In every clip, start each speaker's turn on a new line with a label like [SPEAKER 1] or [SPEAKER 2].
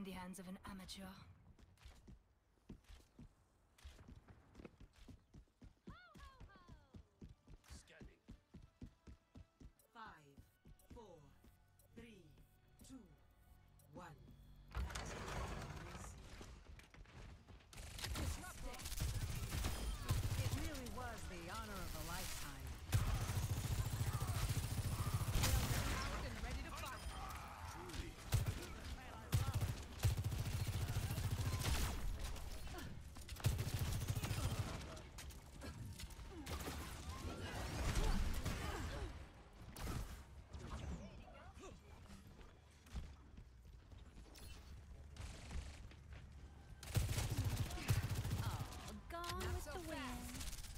[SPEAKER 1] the hands of an amateur.
[SPEAKER 2] Scanning.
[SPEAKER 3] 5, 4, 3, 2, 1.
[SPEAKER 4] Disrupting. It really was the honor of a lifetime. Out and ready to fire.
[SPEAKER 2] Truly.
[SPEAKER 1] Gone
[SPEAKER 4] Not
[SPEAKER 1] with
[SPEAKER 4] so
[SPEAKER 1] the wind.
[SPEAKER 4] fast.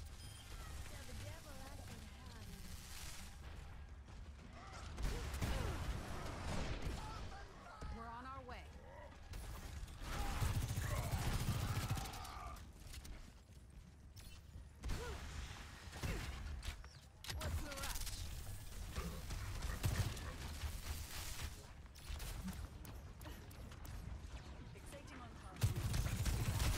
[SPEAKER 4] We're on our way. What's the rush? Fixating on target.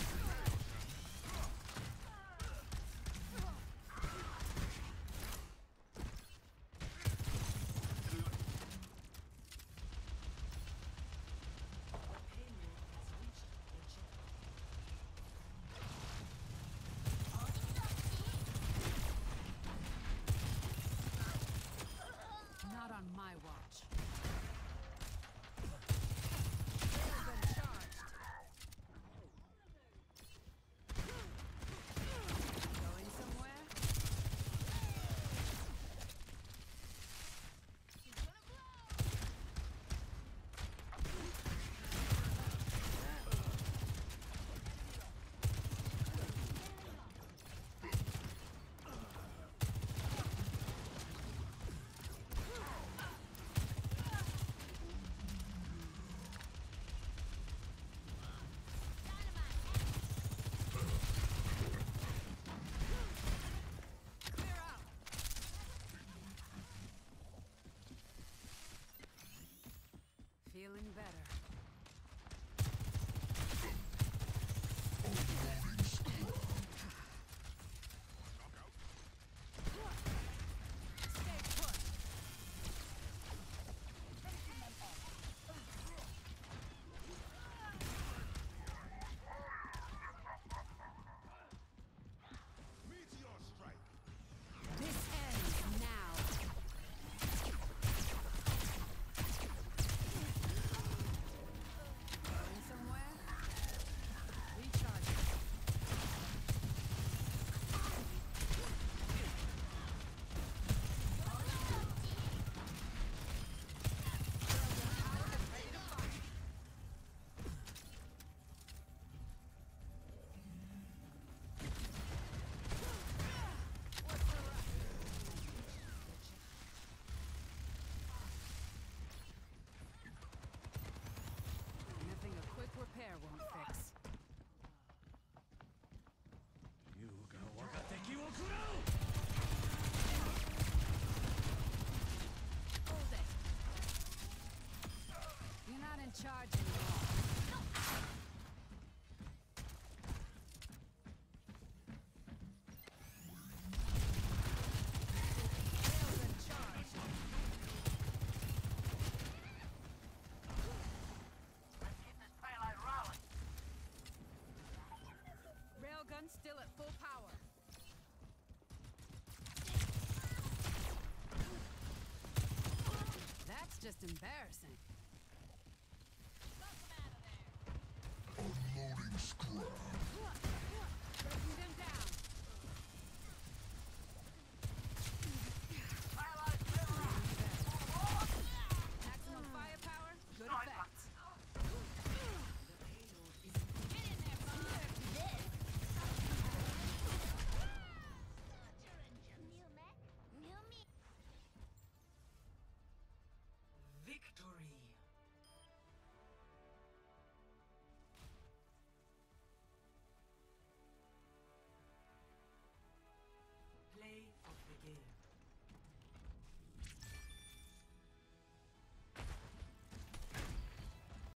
[SPEAKER 3] Payload has reached the ship.
[SPEAKER 4] Not on my watch. Railgun charged. Going somewhere? Clear out. Feeling better. Stay put.
[SPEAKER 2] Meteor strike.
[SPEAKER 4] This ends now. Going somewhere? Recharging. Ready to fight. What's the rush? Nothing a quick repair won't fix. Hold it. You're not in charge anymore. Railgun charged. Railgun still at full power. That's just embarrassing.